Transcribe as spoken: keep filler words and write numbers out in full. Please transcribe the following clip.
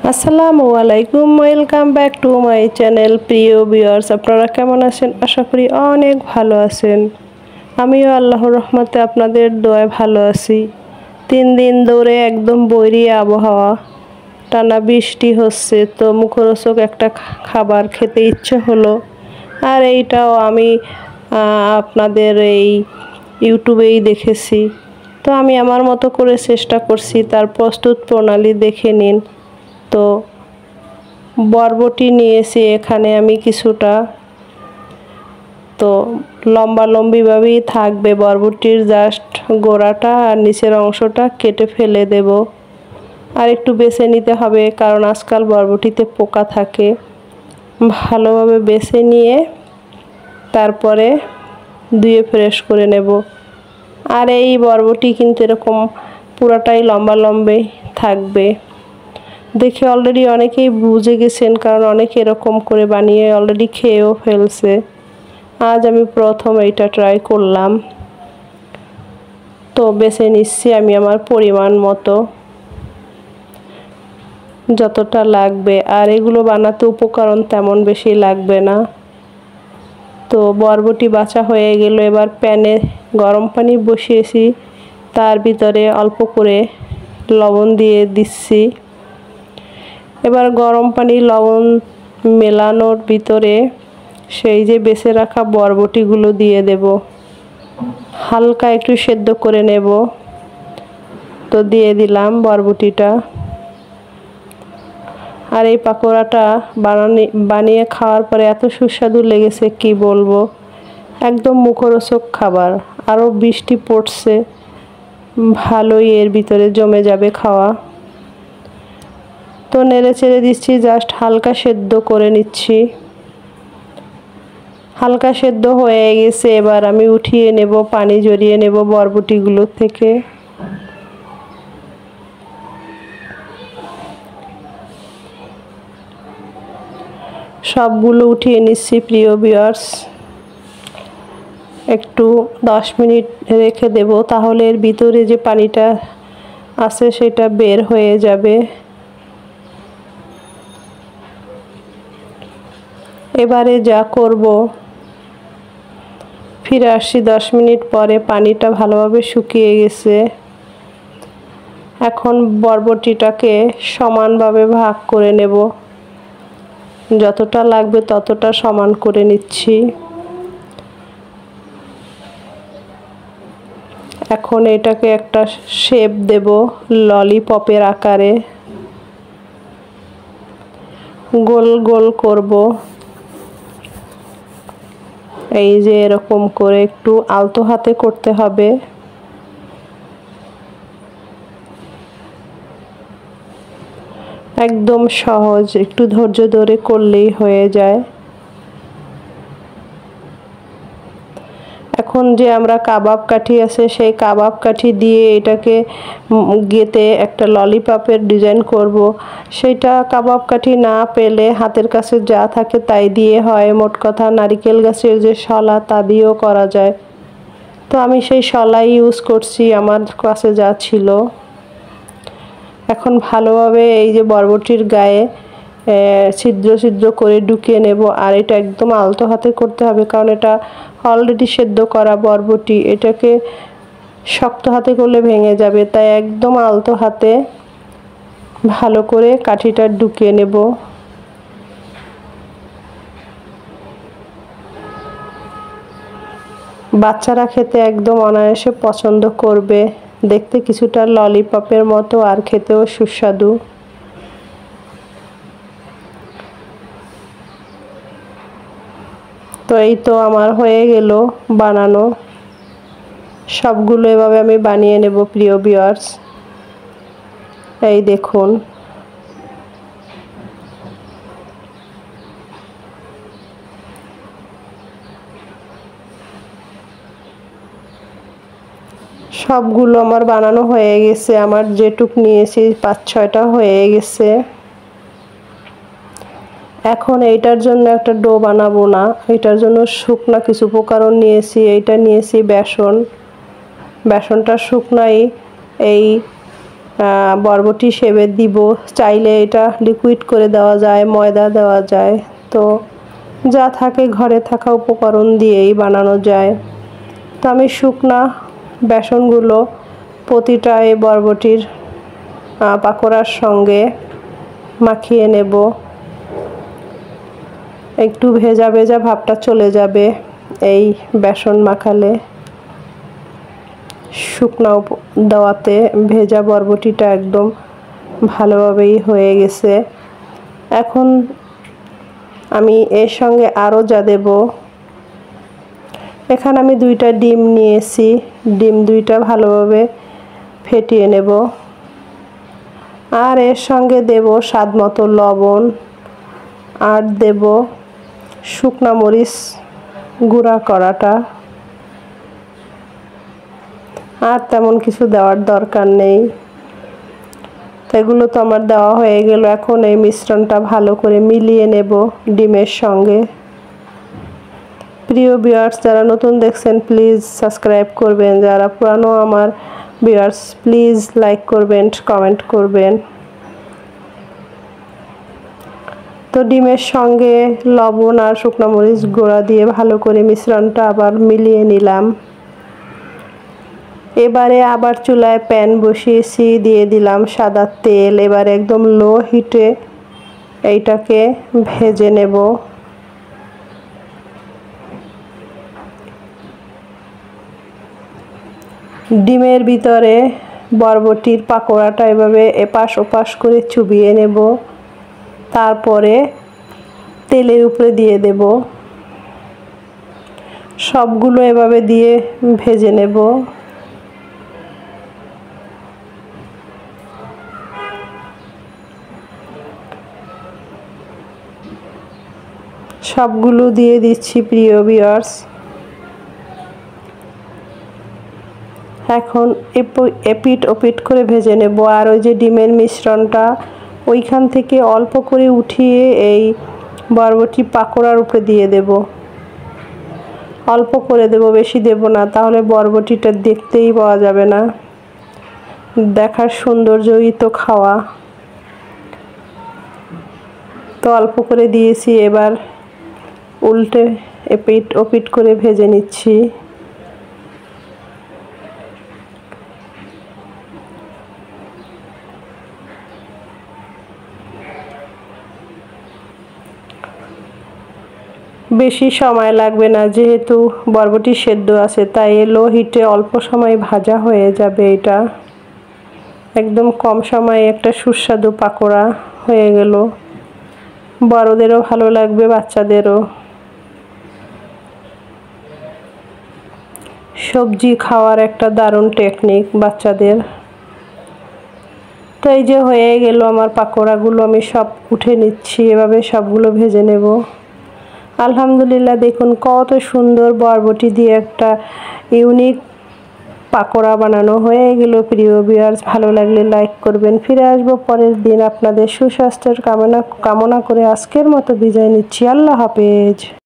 আসসালামু আলাইকুম, welcome back to my channel. প্রিয় ভিউয়ার্স, আপনারা কেমন আছেন? আশা করি অনেক ভালো আছেন। আমিও আল্লাহর রহমতে আপনাদের দোয়ায় ভালো আছি। তিন দিন ধরে একদম বৈরী আবহাওয়া, টানা বৃষ্টি হচ্ছে, তো মুখরোচক একটা খাবার খেতে ইচ্ছে হলো। আর এইটাও আমি আপনাদের এই ইউটিউবেই দেখেছি, তো আমি আমার মতো করে চেষ্টা করছি। তার প্রস্তুত প্রণালী দেখে নিন। তো বরবটি নিয়েছি এখানে আমি কিছুটা, তো লম্বা লম্বিভাবেই থাকবে বরবটির জাস্ট গোড়াটা, আর নিচের অংশটা কেটে ফেলে দেব। আর একটু বেছে নিতে হবে, কারণ আজকাল বরবটিতে পোকা থাকে। ভালোভাবে বেছে নিয়ে তারপরে ধুয়ে ফ্রেশ করে নেব। আর এই বরবটি কিন্তু এরকম পুরাটাই লম্বা লম্বে থাকবে। দেখে অলরেডি অনেকেই বুঝে গেছেন, কারণ অনেকে এরকম করে বানিয়ে অলরেডি খেয়েও ফেলছে। আজ আমি প্রথম এইটা ট্রাই করলাম। তো বেছে নিচ্ছি আমি আমার পরিমাণ মতো যতটা লাগবে। আর এগুলো বানাতে উপকরণ তেমন বেশি লাগবে না। তো বরবটি বাছা হয়ে গেল। এবার প্যানে গরম পানি বসিয়েছি, তার ভিতরে অল্প করে লবণ দিয়ে দিচ্ছি। এবার গরম পানি লবণ মেলানোর ভিতরে সেই যে বেছে রাখা বরবটিগুলো দিয়ে দেব। হালকা একটু সেদ্ধ করে নেব। তো দিয়ে দিলাম বরবটিটা। আর এই পাকোড়াটা বানানি বানিয়ে খাওয়ার পরে এত সুস্বাদু লেগেছে কি বলবো, একদম মুখরোচক খাবার। আরও বৃষ্টি পড়ছে, ভালোই এর ভিতরে জমে যাবে খাওয়া। তো নেড়ে চেড়ে দিচ্ছি, জাস্ট হালকা সেদ্ধ করে নিচ্ছি। হালকা সেদ্ধ হয়ে গেছে, এবার আমি উঠিয়ে নেব, পানি ঝরিয়ে নেব বরবটিগুলো থেকে। সবগুলো উঠিয়ে নিচ্ছি প্রিয় ভিউয়ার্স। একটু দশ মিনিট রেখে দেব, তাহলে এর ভিতরে যে পানিটা আছে সেটা বের হয়ে যাবে। এবারে যা করব, ফিরে আসছি দশ মিনিট পরে। পানিটা ভালোভাবে শুকিয়ে গেছে। এখন বরবটিটাকে সমানভাবে ভাগ করে নেব, যতটা লাগবে ততটা সমান করে নিচ্ছি। এখন এটাকে একটা শেপ দেব ললিপপের আকারে, গোল গোল করব। এই যে এরকম করে একটু আলতো হাতে করতে হবে। একদম সহজ, একটু ধৈর্য ধরে করলেই হয়ে যায়। এখন যে আমরা কাবাব কাঠি আছে, সেই কাবাব কাঠি দিয়ে এটাকে গেঁথে একটা ললিপপের ডিজাইন করব। সেটা কাবাব কাঠি না পেলে হাতের কাছে যা থাকে তাই দিয়ে হয়। মোট কথা নারিকেল গাছের যে শলা, তা দিয়েও করা যায়। তো আমি সেই শলাই ইউজ করছি, আমার কাছে যা ছিল। এখন ভালোভাবে এই যে বরবটির গায়ে ছিদ্র ছিদ্র করে ঢুকিয়ে নেব। আর এটা একদম আলতো হাতে করতে হবে, কারণ এটা অলরেডি সেদ্ধ করা বরবটি। এটাকে শক্ত হাতে করলে ভেঙে যাবে, তাই একদম আলতো হাতে ভালো করে কাঠিটা ঢুকিয়ে নেব। বাচ্চারা খেতে একদম অনায়াসে পছন্দ করবে। দেখতে কিছুটা ললিপপের মতো, আর খেতেও সুস্বাদু। তো এই তো আমার হয়ে গেল বানানো। সবগুলো এভাবে আমি বানিয়ে নেব প্রিয় ভিউয়ার্স। এই দেখুন, সবগুলো আমার বানানো হয়ে গেছে। আমার যেটুক নিয়েছি পাঁচ ছয়টা হয়ে গেছে। এখন এইটার জন্য একটা ডো বানাবো না, এটার জন্য শুকনা কিছু উপকরণ নিয়েছি। এইটা নিয়েছি বেসন। বেসনটা শুকনাই এই বরবটি সেবে দিব। চাইলে এটা লিকুইড করে দেওয়া যায়, ময়দা দেওয়া যায়, তো যা থাকে ঘরে থাকা উপকরণ দিয়েই বানানো যায়। তো আমি শুকনা বেসনগুলো প্রতিটা এই বরবটির পাকোড়ার সঙ্গে মাখিয়ে নেব। একটু ভেজা ভেজা ভাবটা চলে যাবে এই বেসন মাখালে। শুকনা দেওয়াতে ভেজা বরবটিটা একদম ভালোভাবেই হয়ে গেছে। এখন আমি এর সঙ্গে আরও যা দেব, এখানে আমি দুইটা ডিম নিয়েছি। ডিম দুইটা ভালোভাবে ফেটিয়ে নেব। আর এর সঙ্গে দেব স্বাদ মতো লবণ, আর দেব শুকনা মরিচ গুঁড়া করাটা। আর তেমন কিছু দেওয়ার দরকার নেই। এগুলো তো আমার দেওয়া হয়ে গেল। এখন এই মিশ্রণটা ভালো করে মিলিয়ে নেব ডিমের সঙ্গে। প্রিয় ভিউয়ার্স, যারা নতুন দেখছেন প্লিজ সাবস্ক্রাইব করবেন, যারা পুরানো আমার ভিউয়ার্স প্লিজ লাইক করবেন, কমেন্ট করবেন। তো ডিমের সঙ্গে লবণ আর শুকনো মরিচ গুঁড়া দিয়ে ভালো করে মিশ্রণটা আবার মিলিয়ে নিলাম। এবারে আবার চুলায় প্যান বসিয়েছি, দিয়ে দিলাম সাদা তেল। এবার একদম লো হিটে এইটাকে ভেজে নেব। ডিমের ভিতরে বরবটির পাকোড়াটা এভাবে এপাশ ওপাশ করে চুবিয়ে নেব। তারপরে তেলের উপরে দিয়ে দেব। সবগুলো এভাবে দিয়ে ভেজে নেব। সবগুলো দিয়ে দিচ্ছি প্রিয় ভিউয়ার্স। এখন এপিট ওপিট করে ভেজে নেব। আর ওই যে ডিমের মিশ্রণটা ওইখান থেকে অল্প করে উঠিয়ে এই বরবটি পাকোড়ার উপরে দিয়ে দেব। অল্প করে দেব, বেশি দেব না, তাহলে বরবটিটা দেখতেই পাওয়া যাবে না। দেখার সৌন্দর্যই তো খাওয়া। তো অল্প করে দিয়েছি। এবার উল্টে এপিট ওপিট করে ভেজে নিচ্ছি। বেশি সময় লাগবে না, যেহেতু বরবটি সেদ্ধ আছে, তাই লো হিটে অল্প সময় ভাজা হয়ে যাবে। এটা একদম কম সময়ে একটা সুস্বাদু পাকোড়া হয়ে গেল। বড়দেরও ভালো লাগবে, বাচ্চাদেরও। সবজি খাওয়ার একটা দারুণ টেকনিক বাচ্চাদের। তো এই যে হয়ে গেল আমার পাকোড়াগুলো, আমি সব উঠে নিচ্ছি। এভাবে সবগুলো ভেজে নেব। আলহামদুলিল্লাহ, দেখুন কত সুন্দর বরবটি দিয়ে একটা ইউনিক পাকোড়া বানানো হয়ে গেল। প্রিয় ভিউয়ার্স, ভালো লাগলে লাইক করবেন। ফিরে আসবো পরের দিন আপনাদের সুস্বাস্থ্যের কামনা কামনা করে আজকের মতো বিদায় নিচ্ছি। আল্লাহ হাফেজ।